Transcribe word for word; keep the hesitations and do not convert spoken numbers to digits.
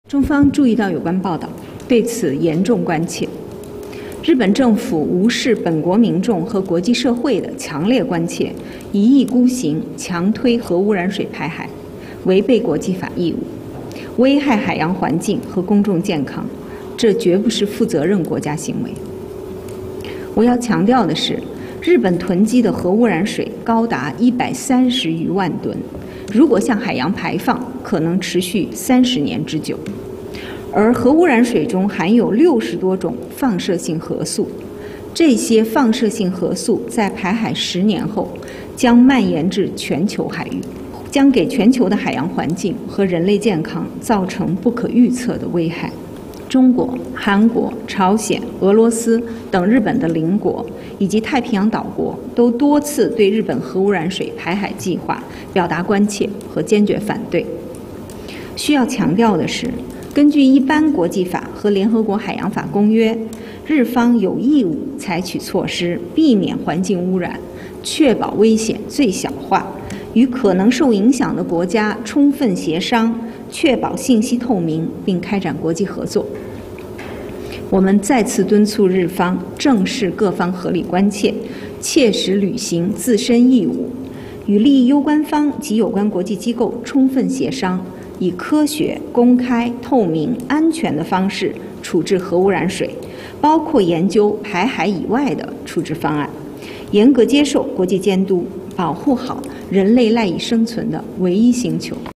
中方注意到有关报道，对此严重关切。日本政府无视本国民众和国际社会的强烈关切，一意孤行，强推核污染水排海，违背国际法义务，危害海洋环境和公众健康，这绝不是负责任国家行为。我要强调的是，日本囤积的核污染水高达一百三十余万吨，如果向海洋排放，可能持续三十年之久。而核污染水中含有六十多种放射性核素，这些放射性核素在排海十年后将蔓延至全球海域，将给全球的海洋环境和人类健康造成不可预测的危害。中国、韩国、朝鲜、俄罗斯等日本的邻国以及太平洋岛国都多次对日本核污染水排海计划表达关切和坚决反对。需要强调的是，根据一般国际法和联合国海洋法公约，日方有义务采取措施，避免环境污染，确保危险最小化，与可能受影响的国家充分协商，确保信息透明，并开展国际合作。我们再次敦促日方正视各方合理关切，切实履行自身义务，与利益攸关方及有关国际机构充分协商，以科学、公开、透明、安全的方式处置核污染水，包括研究排海以外的处置方案，严格接受国际监督，保护好人类赖以生存的唯一星球。